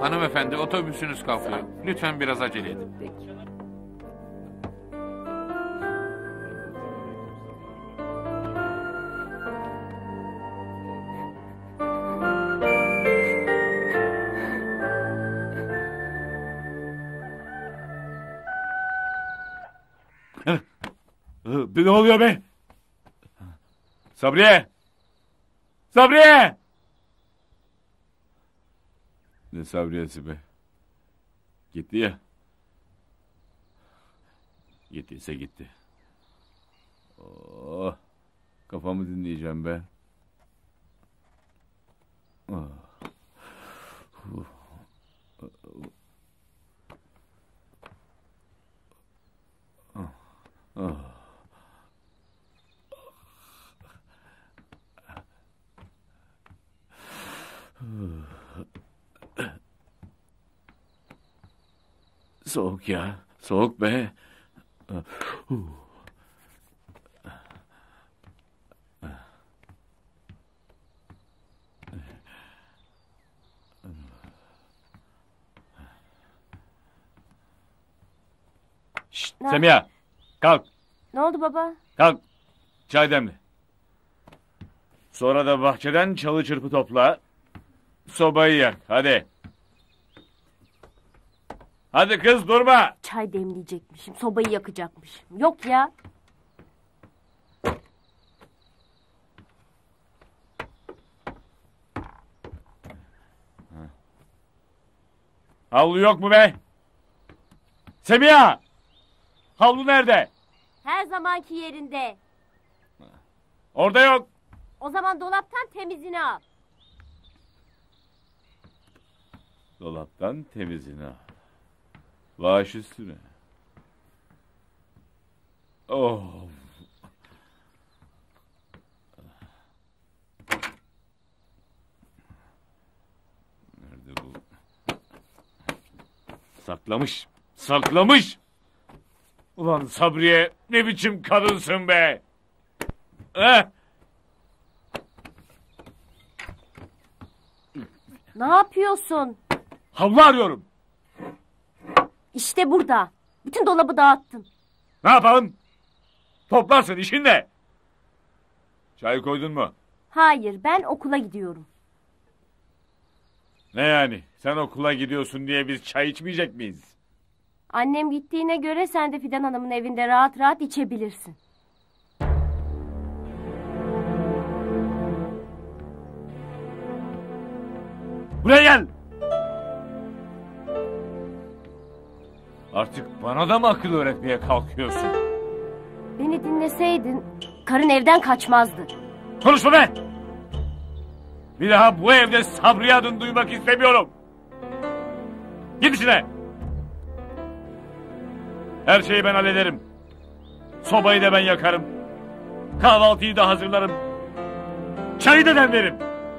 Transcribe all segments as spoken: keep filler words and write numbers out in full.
Hanımefendi, otobüsünüz kalkıyor. Lütfen biraz acele edin. Peki. Ne oluyor be? Sabriye! Sabriye! Ne Sabriyesi be? Gitti ya. Gittiyse gitti. Oh, kafamı dinleyeceğim be. Oh. Uh. Oh. Oh. Soğuk ya, soğuk be. Şşt, Semiha, kalk. Ne oldu baba? Kalk, çay demle. Sonra da bahçeden çalı çırpı topla. Sobayı yak, hadi. Hadi kız, durma. Çay demleyecekmişim, sobayı yakacakmışım. Yok ya. Havlu yok mu be? Semiha! Havlu nerede? Her zamanki yerinde. Orada yok. O zaman dolaptan temizini al. Dolaptan temizini al. Baş üstüne. Oh. Nerede bu? Saklamış. Saklamış. Ulan Sabriye, ne biçim kadınsın be? Eh? Ne yapıyorsun? Havlu arıyorum. İşte burada. Bütün dolabı dağıttın. Ne yapalım? Toplarsın, işin ne? Çay koydun mu? Hayır, ben okula gidiyorum. Ne yani? Sen okula gidiyorsun diye biz çay içmeyecek miyiz? Annem gittiğine göre sen de Fidan Hanım'ın evinde rahat rahat içebilirsin. Buraya gel! Artık bana da mı akıl öğretmeye kalkıyorsun? Beni dinleseydin karın evden kaçmazdı. Konuşma be! Bir daha bu evde Sabriye adını duymak istemiyorum. Git işine! Her şeyi ben hallederim. Sobayı da ben yakarım. Kahvaltıyı da hazırlarım. Çayı da demlerim.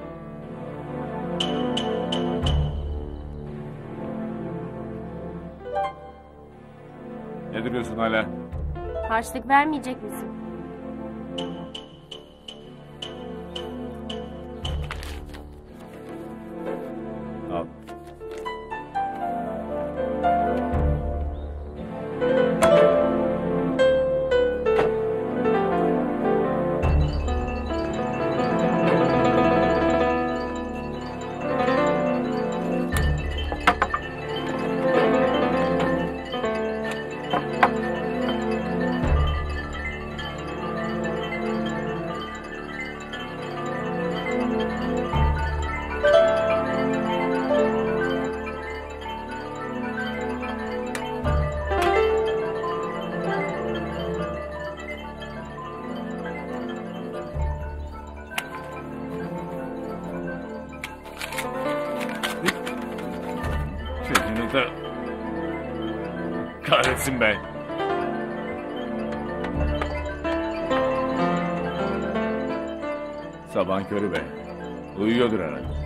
Ne duruyorsun hala? Harçlık vermeyecek misin? Al. Çocuğunu da kahretsin be. Sabahın körü be. Uyuyordur herhalde.